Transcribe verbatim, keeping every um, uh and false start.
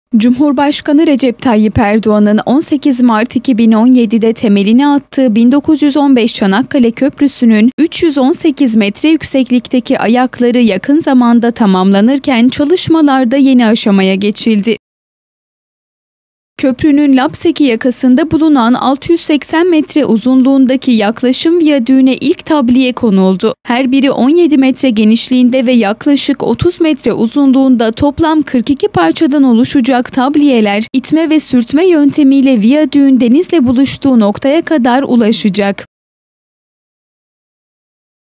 Cumhurbaşkanı Recep Tayyip Erdoğan'ın on sekiz Mart iki bin on yedi'de temelini attığı bin dokuz yüz on beş Çanakkale Köprüsü'nün üç yüz on sekiz metre yükseklikteki ayakları yakın zamanda tamamlanırken çalışmalarda yeni aşamaya geçildi. Köprünün Lapseki yakasında bulunan altı yüz seksen metre uzunluğundaki yaklaşım viyadüğüne ilk tabliye konuldu. Her biri on yedi metre genişliğinde ve yaklaşık otuz metre uzunluğunda toplam kırk iki parçadan oluşacak tabliyeler, itme ve sürtme yöntemiyle viyadüğün denizle buluştuğu noktaya kadar ulaşacak.